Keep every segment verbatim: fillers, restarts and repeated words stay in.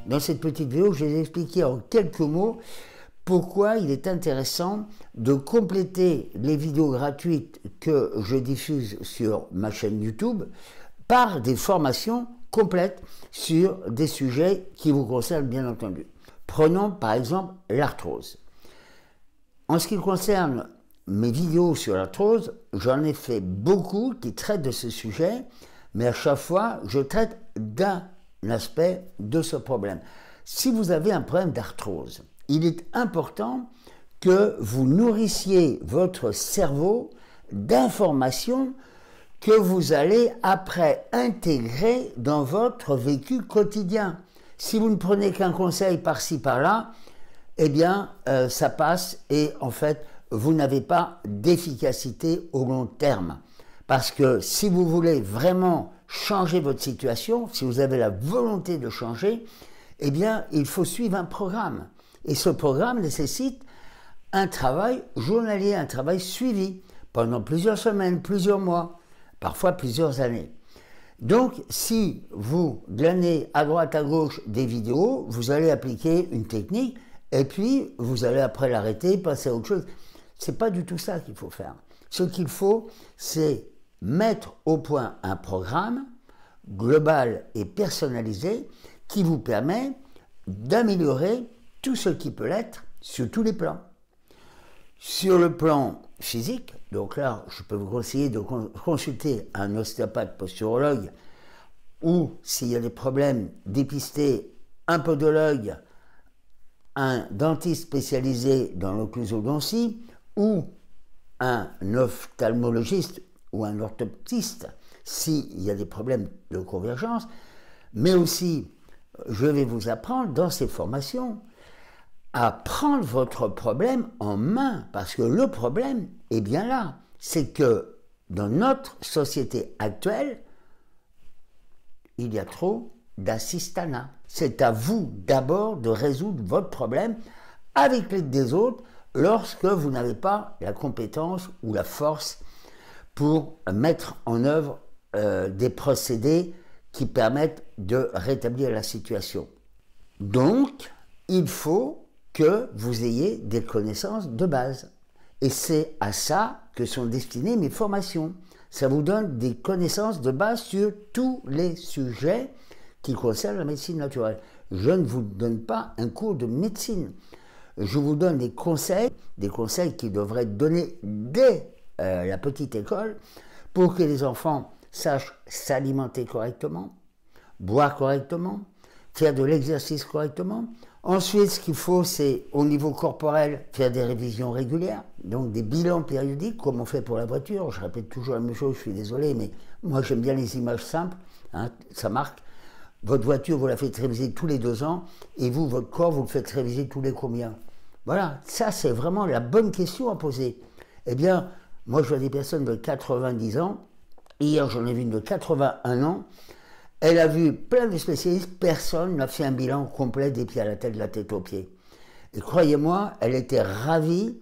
Dans cette petite vidéo, je vais vous expliquer en quelques mots pourquoi il est intéressant de compléter les vidéos gratuites que je diffuse sur ma chaîne YouTube par des formations complètes sur des sujets qui vous concernent bien entendu. Prenons par exemple l'arthrose. En ce qui concerne mes vidéos sur l'arthrose, j'en ai fait beaucoup qui traitent de ce sujet, mais à chaque fois, je traite d'un aspect de ce problème. Si vous avez un problème d'arthrose, il est important que vous nourrissiez votre cerveau d'informations que vous allez après intégrer dans votre vécu quotidien. Si vous ne prenez qu'un conseil par-ci par-là, eh bien, euh, ça passe et en fait, vous n'avez pas d'efficacité au long terme. Parce que si vous voulez vraiment changer votre situation, si vous avez la volonté de changer, eh bien, il faut suivre un programme. Et ce programme nécessite un travail journalier, un travail suivi pendant plusieurs semaines, plusieurs mois, parfois plusieurs années. Donc, si vous glanez à droite, à gauche des vidéos, vous allez appliquer une technique et puis vous allez après l'arrêter, passer à autre chose. C'est pas du tout ça qu'il faut faire. Ce qu'il faut, c'est mettre au point un programme global et personnalisé qui vous permet d'améliorer tout ce qui peut l'être sur tous les plans. Sur le plan physique, donc là, je peux vous conseiller de consulter un ostéopathe posturologue ou, s'il y a des problèmes, dépister un podologue, un dentiste spécialisé dans l'occlusodontie ou un ophtalmologiste ou un orthoptiste s'il y a des problèmes de convergence, mais aussi, je vais vous apprendre dans ces formations à prendre votre problème en main, parce que le problème est bien là. C'est que dans notre société actuelle, il y a trop d'assistanat. C'est à vous d'abord de résoudre votre problème avec l'aide des autres lorsque vous n'avez pas la compétence ou la force pour mettre en œuvre euh, des procédés qui permettent de rétablir la situation. Donc, il faut que vous ayez des connaissances de base. Et c'est à ça que sont destinées mes formations. Ça vous donne des connaissances de base sur tous les sujets qui concernent la médecine naturelle. Je ne vous donne pas un cours de médecine. Je vous donne des conseils, des conseils qui devraient être donnés dès euh, la petite école pour que les enfants sachent s'alimenter correctement, boire correctement, faire de l'exercice correctement. Ensuite, ce qu'il faut, c'est au niveau corporel, faire des révisions régulières, donc des bilans périodiques, comme on fait pour la voiture. Je répète toujours la même chose, je suis désolé, mais moi j'aime bien les images simples, hein, ça marque. Votre voiture, vous la faites réviser tous les deux ans, et vous, votre corps, vous le faites réviser tous les combien? Voilà, ça c'est vraiment la bonne question à poser. Eh bien, moi je vois des personnes de quatre-vingt-dix ans, hier j'en ai vu une de quatre-vingt-un ans, elle a vu plein de spécialistes, personne n'a fait un bilan complet des pieds à la tête, de la tête aux pieds. Et croyez-moi, elle était ravie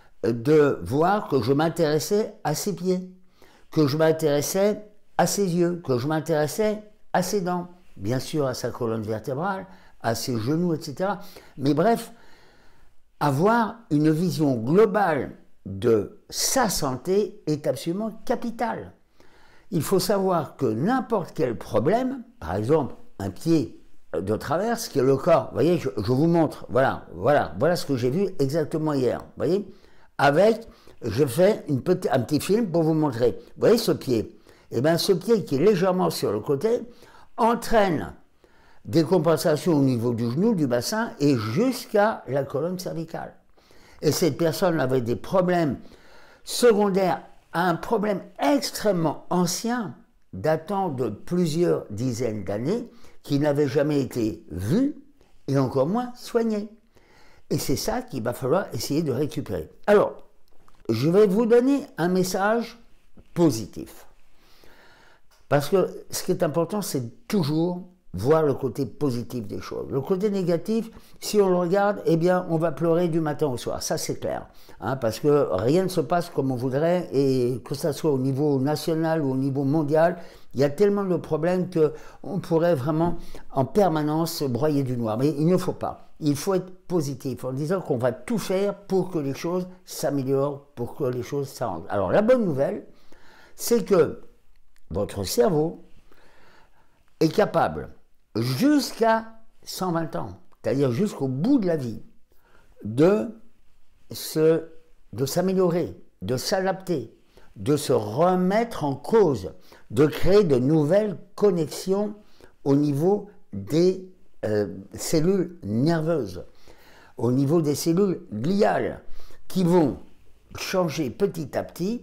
de voir que je m'intéressais à ses pieds, que je m'intéressais à ses yeux, que je m'intéressais à ses dents, bien sûr à sa colonne vertébrale, à ses genoux, et cetera. Mais bref, avoir une vision globale de sa santé est absolument capitale. Il faut savoir que n'importe quel problème, par exemple un pied de travers, ce qui est le cas, vous voyez, je, je vous montre, voilà, voilà, voilà ce que j'ai vu exactement hier, vous voyez, avec, je fais une petit, un petit film pour vous montrer, vous voyez ce pied, et bien ce pied qui est légèrement sur le côté entraîne des compensations au niveau du genou, du bassin et jusqu'à la colonne cervicale. Et cette personne avait des problèmes secondaires à un problème extrêmement ancien, datant de plusieurs dizaines d'années, qui n'avait jamais été vu et encore moins soigné. Et c'est ça qu'il va falloir essayer de récupérer. Alors, je vais vous donner un message positif. Parce que ce qui est important, c'est toujours voir le côté positif des choses. Le côté négatif, si on le regarde, eh bien, on va pleurer du matin au soir. Ça, c'est clair. Hein, parce que rien ne se passe comme on voudrait, et que ce soit au niveau national ou au niveau mondial, il y a tellement de problèmes qu'on pourrait vraiment en permanence se broyer du noir. Mais il ne faut pas. Il faut être positif en disant qu'on va tout faire pour que les choses s'améliorent, pour que les choses s'arrangent. Alors, la bonne nouvelle, c'est que votre cerveau est capable, jusqu'à cent vingt ans, c'est-à-dire jusqu'au bout de la vie, de se, de s'améliorer, de s'adapter, de se remettre en cause, de créer de nouvelles connexions au niveau des euh, cellules nerveuses, au niveau des cellules gliales, qui vont changer petit à petit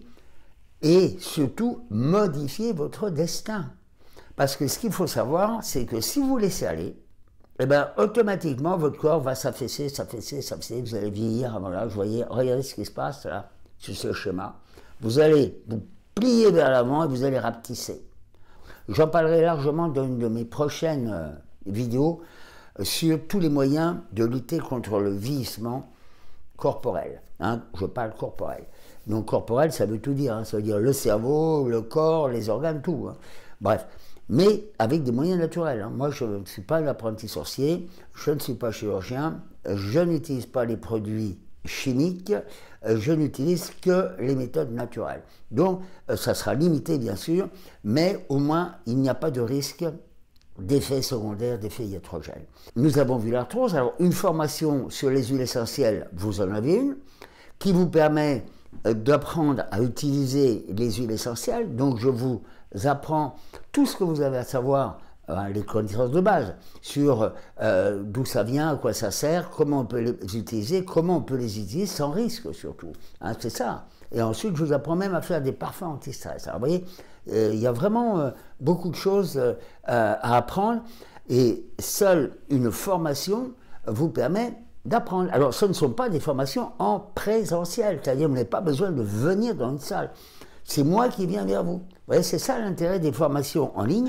et surtout modifier votre destin. Parce que ce qu'il faut savoir, c'est que si vous laissez aller, eh ben, automatiquement, votre corps va s'affaisser, s'affaisser, s'affaisser, vous allez vieillir avant l'âge, voyez, regardez ce qui se passe là, sur ce schéma. Vous allez vous plier vers l'avant et vous allez rapetisser. J'en parlerai largement dans une de mes prochaines euh, vidéos euh, sur tous les moyens de lutter contre le vieillissement corporel. Hein, je parle corporel. Donc corporel, ça veut tout dire, hein, ça veut dire le cerveau, le corps, les organes, tout. Hein. Bref. Mais avec des moyens naturels. Hein. Moi, je ne suis pas un apprenti sorcier, je ne suis pas chirurgien, je n'utilise pas les produits chimiques, je n'utilise que les méthodes naturelles. Donc, ça sera limité, bien sûr, mais au moins, il n'y a pas de risque d'effets secondaires, d'effets iatrogènes. Nous avons vu l'arthrose. Alors, une formation sur les huiles essentielles, vous en avez une, qui vous permet d'apprendre à utiliser les huiles essentielles. Donc, je vous apprends tout ce que vous avez à savoir, hein, les connaissances de base, sur euh, d'où ça vient, à quoi ça sert, comment on peut les utiliser, comment on peut les utiliser sans risque surtout. Hein, c'est ça. Et ensuite, je vous apprends même à faire des parfums anti-stress. Alors, vous voyez, euh, il y a vraiment euh, beaucoup de choses euh, à apprendre, et seule une formation vous permet d'apprendre. Alors, ce ne sont pas des formations en présentiel, c'est-à-dire vous n'avez pas besoin de venir dans une salle. C'est moi qui viens vers vous. Vous voyez, c'est ça l'intérêt des formations en ligne.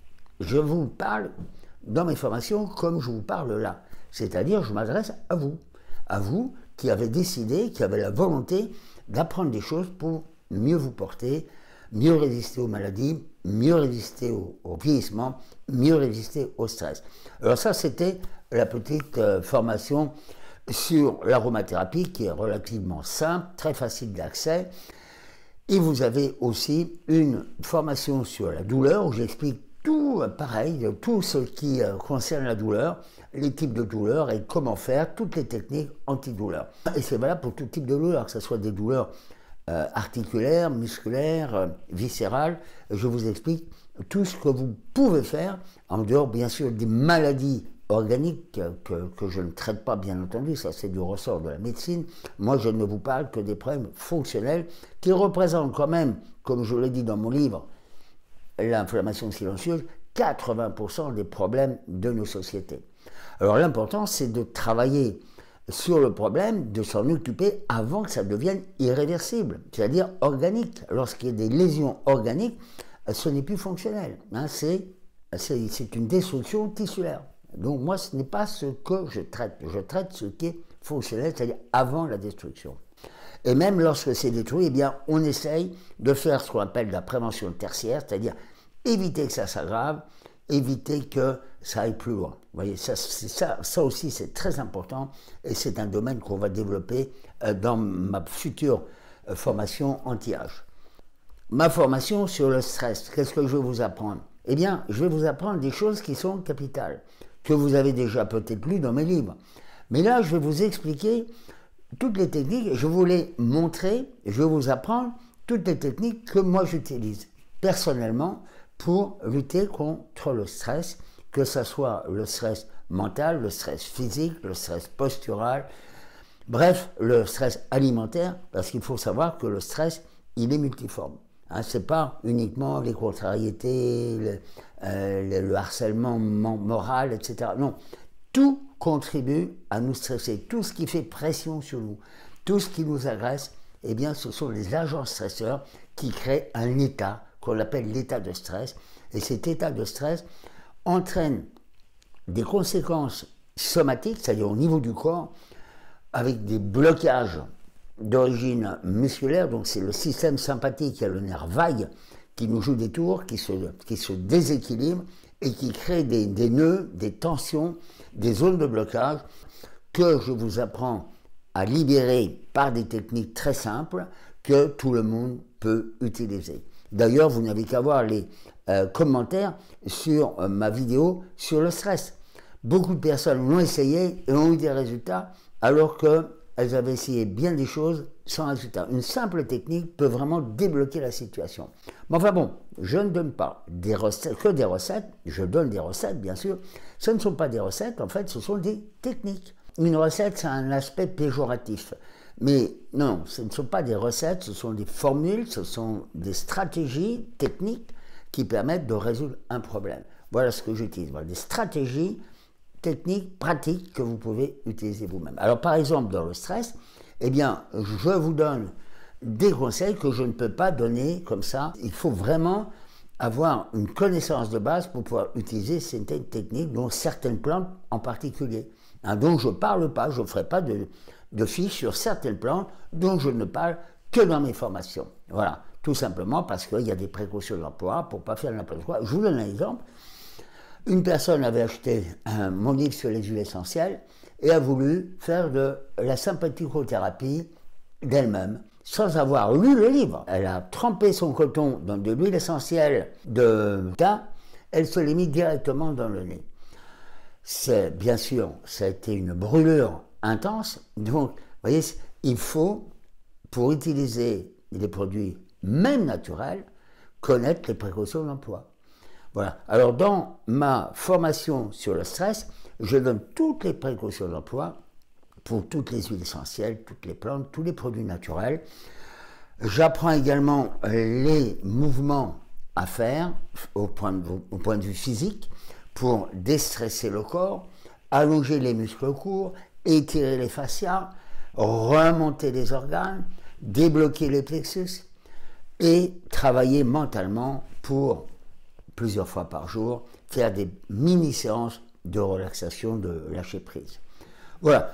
Je vous parle dans mes formations comme je vous parle là. C'est-à-dire, je m'adresse à vous. À vous qui avez décidé, qui avez la volonté d'apprendre des choses pour mieux vous porter, mieux résister aux maladies, mieux résister au, au vieillissement, mieux résister au stress. Alors ça, c'était la petite euh, formation sur l'aromathérapie qui est relativement simple, très facile d'accès. Et vous avez aussi une formation sur la douleur où j'explique tout pareil, tout ce qui concerne la douleur, les types de douleurs et comment faire, toutes les techniques antidouleurs. Et c'est valable pour tout type de douleur, que ce soit des douleurs euh, articulaires, musculaires, euh, viscérales. Je vous explique tout ce que vous pouvez faire, en dehors bien sûr des maladies organiques que, que je ne traite pas, bien entendu, ça c'est du ressort de la médecine. Moi, je ne vous parle que des problèmes fonctionnels qui représentent quand même, comme je l'ai dit dans mon livre, l'inflammation silencieuse, quatre-vingts pour cent des problèmes de nos sociétés. Alors l'important, c'est de travailler sur le problème, de s'en occuper avant que ça devienne irréversible, c'est-à-dire organique. Lorsqu'il y a des lésions organiques, ce n'est plus fonctionnel, hein, c'est une destruction tissulaire. Donc moi, ce n'est pas ce que je traite. Je traite ce qui est fonctionnel, c'est-à-dire avant la destruction. Et même lorsque c'est détruit, eh bien, on essaye de faire ce qu'on appelle la prévention tertiaire, c'est-à-dire éviter que ça s'aggrave, éviter que ça aille plus loin. Vous voyez, ça, ça, ça aussi, c'est très important, et c'est un domaine qu'on va développer dans ma future formation anti-âge. Ma formation sur le stress, qu'est-ce que je vais vous apprendre? Eh bien, je vais vous apprendre des choses qui sont capitales, que vous avez déjà peut-être lu dans mes livres. Mais là, je vais vous expliquer toutes les techniques, je vais vous les montrer, je vais vous apprendre toutes les techniques que moi j'utilise personnellement pour lutter contre le stress, que ce soit le stress mental, le stress physique, le stress postural, bref, le stress alimentaire, parce qu'il faut savoir que le stress, il est multiforme. Hein, ce n'est pas uniquement les contrariétés, le, euh, le harcèlement moral, et cetera. Non, tout contribue à nous stresser. Tout ce qui fait pression sur nous, tout ce qui nous agresse, eh bien, ce sont les agents stresseurs qui créent un état qu'on appelle l'état de stress. Et cet état de stress, entraîne des conséquences somatiques, c'est-à-dire au niveau du corps, avec des blocages d'origine musculaire, donc c'est le système sympathique et le nerf vague qui nous joue des tours, qui se, qui se déséquilibre et qui crée des, des nœuds, des tensions, des zones de blocage que je vous apprends à libérer par des techniques très simples que tout le monde peut utiliser. D'ailleurs, vous n'avez qu'à voir les euh, commentaires sur euh, ma vidéo sur le stress. Beaucoup de personnes l'ont essayé et ont eu des résultats, alors qu'elles avaient essayé bien des choses sans résultat. Une simple technique peut vraiment débloquer la situation. Mais enfin bon, je ne donne pas des recettes, que des recettes, je donne des recettes bien sûr. Ce ne sont pas des recettes, en fait, ce sont des techniques. Une recette, c'est un aspect péjoratif. Mais non, ce ne sont pas des recettes, ce sont des formules, ce sont des stratégies techniques qui permettent de résoudre un problème. Voilà ce que j'utilise, voilà, des stratégies techniques, pratiques que vous pouvez utiliser vous-même. Alors par exemple, dans le stress, eh bien, je vous donne des conseils que je ne peux pas donner comme ça. Il faut vraiment avoir une connaissance de base pour pouvoir utiliser certaines techniques, dont certaines plantes en particulier. Hein, donc je ne parle pas, je ne ferai pas de, de fiches sur certaines plantes dont je ne parle que dans mes formations. Voilà, tout simplement parce qu'il y a des précautions d'emploi pour ne pas faire n'importe quoi. Je vous donne un exemple. Une personne avait acheté un, mon livre sur les huiles essentielles et a voulu faire de la sympathicothérapie d'elle-même, sans avoir lu le livre. Elle a trempé son coton dans de l'huile essentielle de thym, elle se l'est mis directement dans le nez. C'est, bien sûr, ça a été une brûlure intense, donc, vous voyez, il faut, pour utiliser des produits même naturels, connaître les précautions d'emploi. Voilà. Alors, dans ma formation sur le stress, je donne toutes les précautions d'emploi pour toutes les huiles essentielles, toutes les plantes, tous les produits naturels. J'apprends également les mouvements à faire au point de vue, au point de vue physique pour déstresser le corps, allonger les muscles courts, étirer les fascias, remonter les organes, débloquer les plexus et travailler mentalement pour plusieurs fois par jour, faire des mini-séances de relaxation, de lâcher prise. Voilà,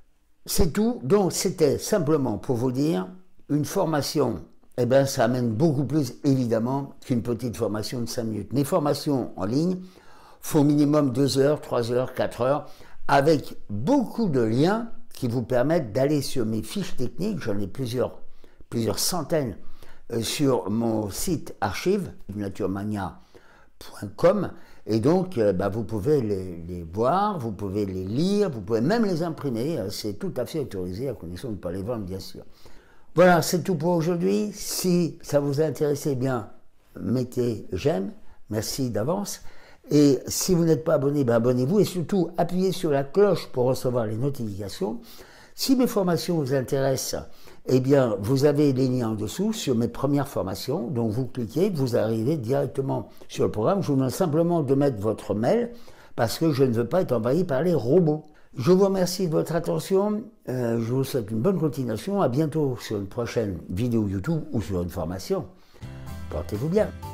c'est tout. Donc c'était simplement pour vous dire, une formation, eh bien, ça amène beaucoup plus évidemment qu'une petite formation de cinq minutes. Mes formations en ligne font minimum deux heures, trois heures, quatre heures, avec beaucoup de liens qui vous permettent d'aller sur mes fiches techniques, j'en ai plusieurs, plusieurs centaines euh, sur mon site archive, naturemania point com, et donc euh, bah, vous pouvez les, les voir, vous pouvez les lire, vous pouvez même les imprimer, c'est tout à fait autorisé, à condition de ne pas les vendre bien sûr. Voilà, c'est tout pour aujourd'hui. Si ça vous a intéressé, bien, mettez j'aime, merci d'avance. Et si vous n'êtes pas abonné, ben abonnez-vous et surtout appuyez sur la cloche pour recevoir les notifications. Si mes formations vous intéressent, eh bien, vous avez les liens en dessous sur mes premières formations. Donc vous cliquez, vous arrivez directement sur le programme. Je vous demande simplement de mettre votre mail parce que je ne veux pas être envahi par les robots. Je vous remercie de votre attention. Euh, je vous souhaite une bonne continuation. À bientôt sur une prochaine vidéo YouTube ou sur une formation. Portez-vous bien.